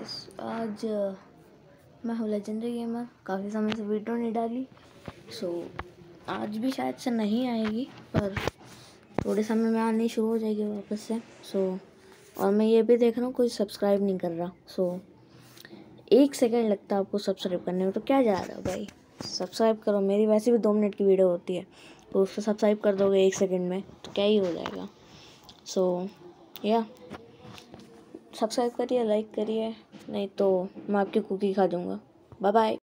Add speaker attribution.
Speaker 1: Guys, आज मैं हूँ लेजेंडरी गेमर। काफ़ी समय से वीडियो नहीं डाली, आज भी शायद से नहीं आएगी, पर थोड़े समय में आनी शुरू हो जाएगी वापस से। और मैं ये भी देख रहा हूँ कोई सब्सक्राइब नहीं कर रहा। 1 सेकेंड लगता है आपको सब्सक्राइब करने में, तो क्या जा रहा है भाई, सब्सक्राइब करो। मेरी वैसे भी 2 मिनट की वीडियो होती है, तो उसको सब्सक्राइब कर दोगे 1 सेकेंड में तो क्या ही हो जाएगा। सब्सक्राइब करिए, लाइक करिए, नहीं तो मैं आपकी कुकी खा दूँगा। Bye bye.